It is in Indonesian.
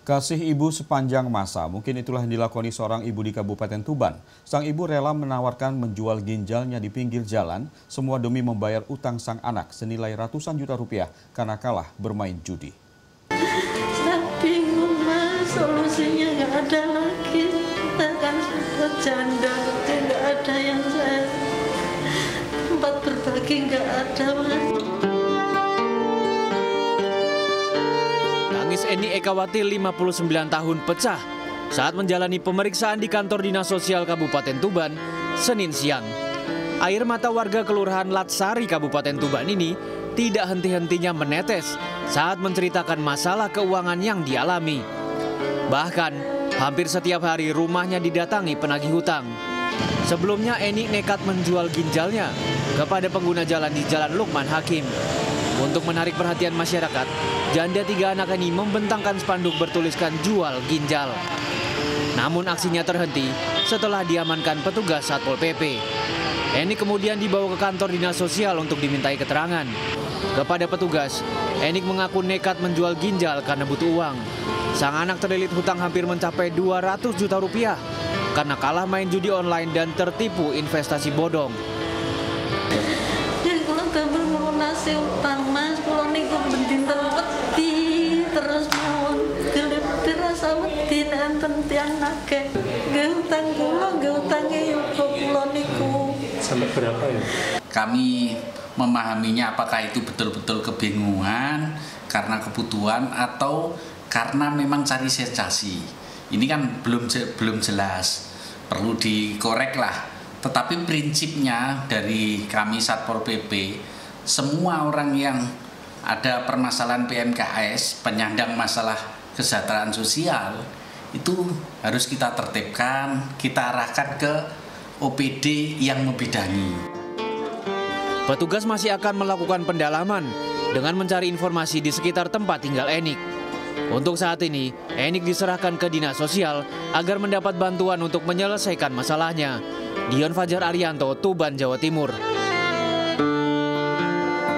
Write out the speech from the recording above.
Kasih ibu sepanjang masa, mungkin itulah yang dilakoni seorang ibu di Kabupaten Tuban. Sang ibu rela menawarkan menjual ginjalnya di pinggir jalan, semua demi membayar utang sang anak senilai ratusan juta rupiah karena kalah bermain judi. Saya bingung mas, solusinya nggak ada lagi. Kita kan sudah janda, nggak ada yang saya tempat berbagi, nggak ada mas. Tangis Eni Ekawati 59 tahun pecah saat menjalani pemeriksaan di kantor Dinas Sosial Kabupaten Tuban, Senin siang. Air mata warga Kelurahan Latsari, Kabupaten Tuban ini tidak henti-hentinya menetes saat menceritakan masalah keuangan yang dialami. Bahkan, hampir setiap hari rumahnya didatangi penagih hutang. Sebelumnya Eni nekat menjual ginjalnya kepada pengguna jalan di Jalan Lukman Hakim. Untuk menarik perhatian masyarakat, janda 3 anak ini membentangkan spanduk bertuliskan jual ginjal. Namun aksinya terhenti setelah diamankan petugas Satpol PP. Eni kemudian dibawa ke kantor Dinas Sosial untuk dimintai keterangan. Kepada petugas, Eni mengaku nekat menjual ginjal karena butuh uang. Sang anak terlilit hutang hampir mencapai 200 juta rupiah karena kalah main judi online dan tertipu investasi bodong. Melunasi utang mas, kalau niku bendinten wedi terus mau dirasa wedi nenten tiang nake. Nggih utang kula, nggih utange yuga kula niku. Sampai berapa ya? Kami memahaminya apakah itu betul-betul kebingungan karena kebutuhan atau karena memang cari sensasi. Ini kan belum jelas, perlu dikorek lah. Tetapi prinsipnya dari kami Satpol PP, semua orang yang ada permasalahan PMKS, penyandang masalah kesejahteraan sosial, itu harus kita tertibkan, kita arahkan ke OPD yang membidangi. Petugas masih akan melakukan pendalaman dengan mencari informasi di sekitar tempat tinggal Enik. Untuk saat ini, Enik diserahkan ke Dinas Sosial agar mendapat bantuan untuk menyelesaikan masalahnya. Dion Fajar Arianto, Tuban, Jawa Timur.